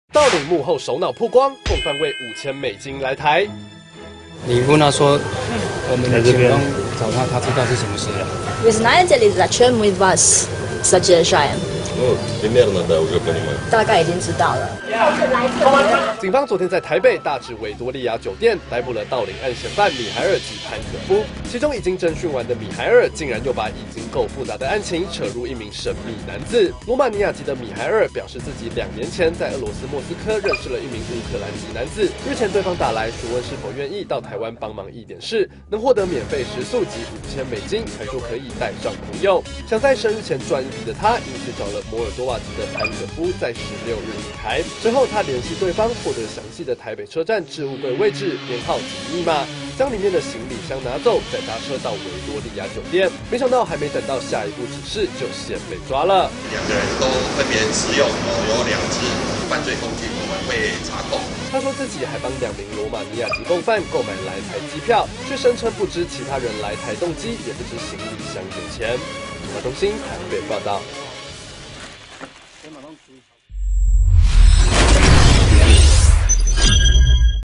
盗领幕后首脑曝光，共犯为$5000来台。 你问他说，我们的警方找他，他知道是什么事了。 Вы знаете ли, зачем мы вас задержаем? Ну, примерно, да, уже понимаю. 大概已经知道了。 警方昨天在台北大至维多利亚酒店逮捕了盗领案嫌犯米海尔及潘可夫。其中已经侦讯完的米海尔，竟然又把已经够复杂的案情扯入一名神秘男子。罗马尼亚籍的米海尔表示，自己2年前在俄罗斯莫斯科认识了一名乌克兰籍男子。日前对方打来询问是否愿意到台湾帮忙一点事，能获得免费食宿及$5000，还说可以带上朋友。想在生日前赚一笔的他，因此找了摩尔多瓦籍的潘可夫，在16日离开。之后他联系对方，获得详细的台北车站置物柜位置、编号及密码，将里面的行李箱拿走，再搭车到维多利亚酒店。没想到还没等到下一步指示，就先被抓了。 2个人都分别持有有2支犯罪工具，我们会查扣。 他说自己还帮2名罗马尼亚籍共犯购买来台机票，却声称不知其他人来台动机，也不知行李箱有钱。中华中心台北报道。